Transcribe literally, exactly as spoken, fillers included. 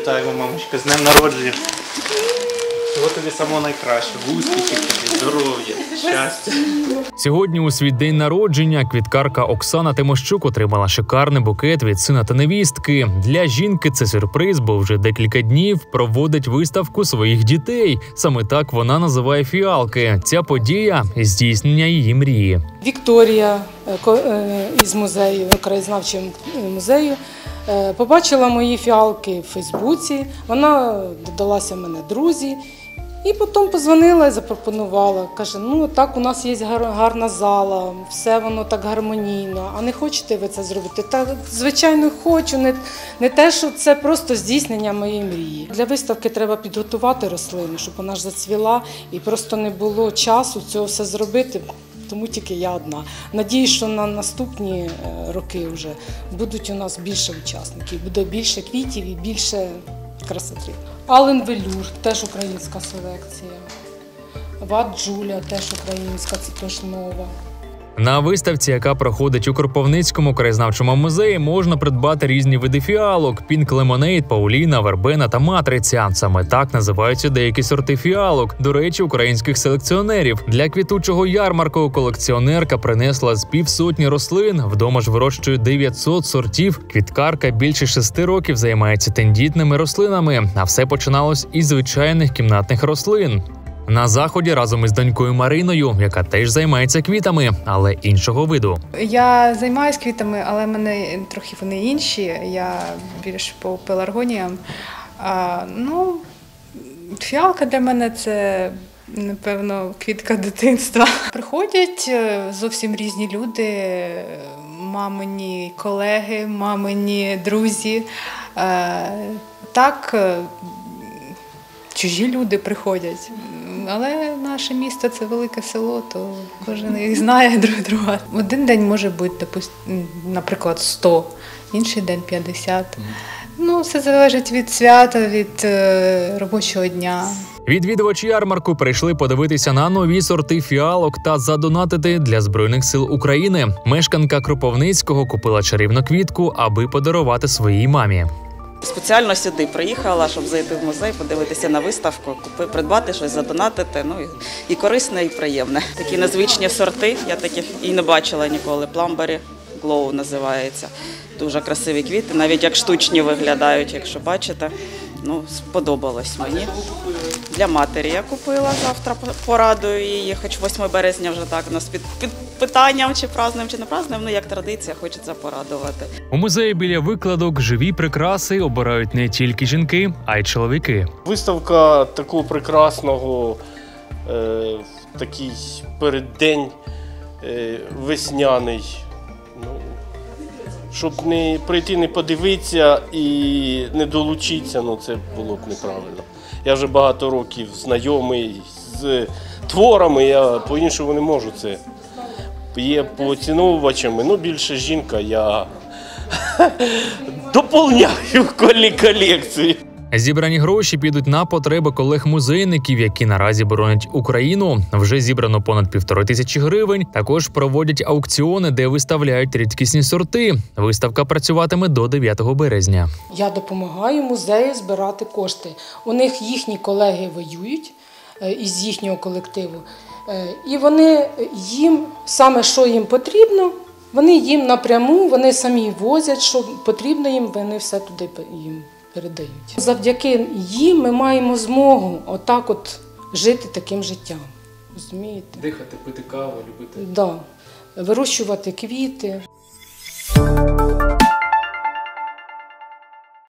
Вітаємо, мамочка, з днем народження. Всього тобі самого найкращого. Успіхів тобі, здоров'я, щастя. Сьогодні у свій день народження квіткарка Оксана Тимощук отримала шикарний букет від сина та невістки. Для жінки це сюрприз, бо вже декілька днів проводить виставку своїх дітей. Саме так вона називає фіалки. Ця подія – здійснення її мрії. Вікторія із музею, краєзнавчого музею, побачила мої фіалки в Фейсбуці, вона додалася в мене друзі. І потім подзвонила і запропонувала. Каже, ну так у нас є гарна зала, все воно так гармонійно, а не хочете ви це зробити? Та, звичайно, хочу, не, не те, що це просто здійснення моєї мрії. Для виставки треба підготувати рослину, щоб вона ж зацвіла, і просто не було часу цього все зробити, тому тільки я одна. Надіюсь, що на наступні роки вже будуть у нас більше учасників, буде більше квітів і більше красоти. Ален Велюр, теж українська селекція. Ват Джуля, теж українська, це теж нова. На виставці, яка проходить у Кропивницькому краєзнавчому музеї, можна придбати різні види фіалок – Пінк Лемонейд, Пауліна, Вербена та Матриця. Саме так називаються деякі сорти фіалок, до речі, українських селекціонерів. Для квітучого ярмарку колекціонерка принесла з півсотні рослин, вдома ж вирощує дев'ятсот сортів. Квіткарка більше шести років займається тендітними рослинами, а все починалось із звичайних кімнатних рослин. На заході разом із донькою Мариною, яка теж займається квітами, але іншого виду. Я займаюся квітами, але в мене трохи вони інші. Я більш по пеларгоніям. А, ну, фіалка для мене це, напевно, квітка дитинства. Приходять зовсім різні люди, мамині колеги, мамині друзі. А, так, чужі люди приходять. Але наше місто – це велике село, то кожен їх знає друг друга. Один день може бути, наприклад, сто, інший день – п'ятдесят. Ну, все залежить від свята, від робочого дня. Відвідувачі ярмарку прийшли подивитися на нові сорти фіалок та задонатити для Збройних сил України. Мешканка Кропивницького купила чарівну квітку, аби подарувати своїй мамі. Спеціально сюди приїхала, щоб зайти в музей, подивитися на виставку, купи, придбати щось, задонатити. Ну, і, і корисне, і приємне. Такі незвичні сорти, я таких і не бачила ніколи. Пломбері Глоу називається. Дуже красиві квіти, навіть як штучні виглядають, якщо бачите. Ну, сподобалось мені. Для матері я купила, завтра порадую її, хоч восьмого березня вже так у нас під, під питанням, чи празднуємо, чи не празднуємо, ну як традиція, хочеться порадувати. У музеї біля викладок живі прикраси обирають не тільки жінки, а й чоловіки. Виставка такого прекрасного, е, такий переддень е, весняний. Ну, щоб не прийти, не подивитися і не долучитися, ну це було б неправильно. Я вже багато років знайомий з творами, я по-іншому не можу це. Є поціновувачами, ну більше жінка, я доповняю колекцію. Зібрані гроші підуть на потреби колег-музейників, які наразі боронять Україну. Вже зібрано понад півтори тисячі гривень. Також проводять аукціони, де виставляють рідкісні сорти. Виставка працюватиме до дев'ятого березня. Я допомагаю музею збирати кошти. У них їхні колеги воюють із їхнього колективу. І вони їм, саме що їм потрібно, вони їм напряму, вони самі возять, що потрібно їм, вони все туди їм передають. Завдяки їм ми маємо змогу отак от жити таким життям. Розумієте? Дихати, пити каву, любити. Да. Вирощувати квіти.